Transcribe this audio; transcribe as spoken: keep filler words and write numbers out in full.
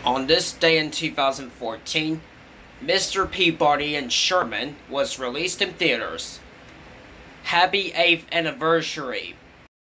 On this day in two thousand fourteen, Mister Peabody and Sherman was released in theaters. Happy eighth anniversary!